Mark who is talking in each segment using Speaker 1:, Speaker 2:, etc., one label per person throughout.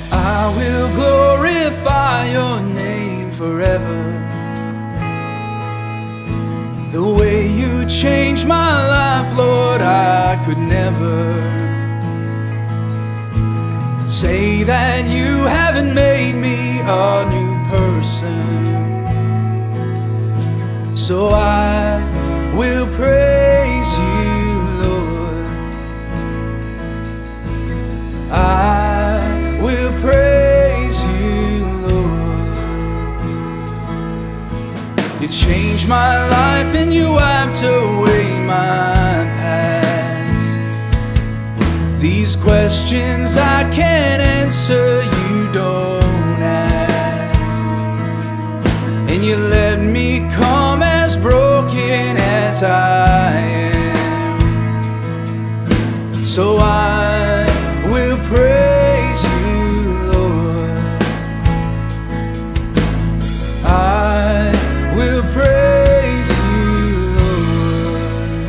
Speaker 1: I will glorify your name forever. The way you changed my life, Lord, I could never say that you haven't made me a new person. So I will praise you, Lord. I will praise you, Lord. You changed my life and you wiped away my past. These questions I can't answer, you don't ask. And you let me come as broken as I am. So I will praise you, Lord. I will praise you, Lord.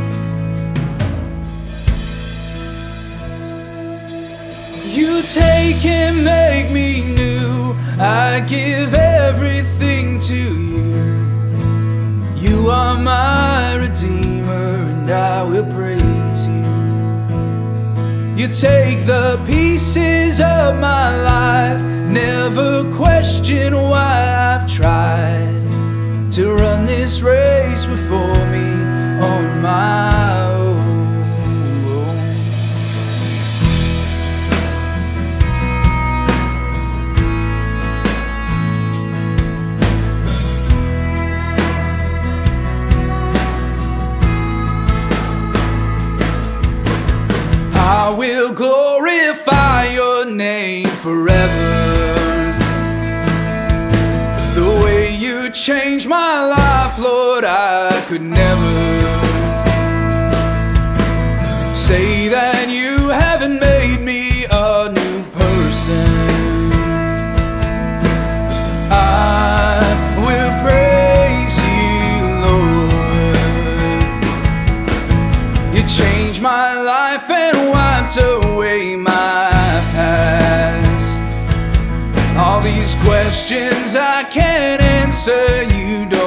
Speaker 1: You take and make me new. I give everything to you. You are my Redeemer, and I will praise you. You take the pieces of my life, never question why I've tried to run this race before me on my own. I will glorify your name forever. The way you changed my life, Lord, I could never say that you haven't made me a new person. I will praise you, Lord. You changed my life and wiped away my past. All these questions I can't answer, you don't